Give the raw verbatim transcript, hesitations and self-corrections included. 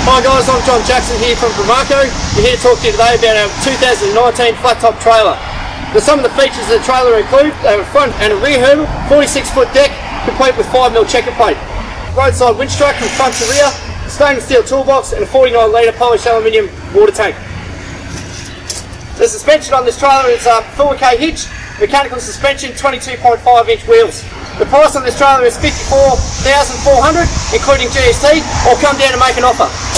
Hi guys, I'm John Jackson here from Brimarco. We're here to talk to you today about our two thousand nineteen flat top trailer. Now, some of the features of the trailer include a front and a rear hurdle, forty-six foot deck, complete with five mil checker plate, roadside winch truck from front to rear, stainless steel toolbox, and a forty-nine litre polished aluminium water tank. The suspension on this trailer is a Fuwa K Hitch, mechanical suspension, twenty-two point five inch wheels. The price on this trailer is fifty-four thousand four hundred dollars, including G S T. I'll come down and make an offer.